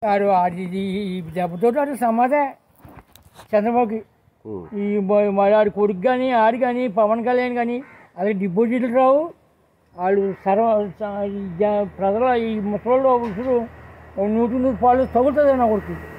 ఆడు అది ఈ దెబ్బతో ఆడు సమాధే చంద్రబాబుకి. ఈ మరి ఆడి కొడుకు కానీ ఆడు కానీ పవన్ కళ్యాణ్ కానీ అలాగే డిపాజిట్లు రావు. వాళ్ళు ప్రజల ఈ ముసలి ఉసురు 100 పాలు తగులుతుంది నా కొడుకు.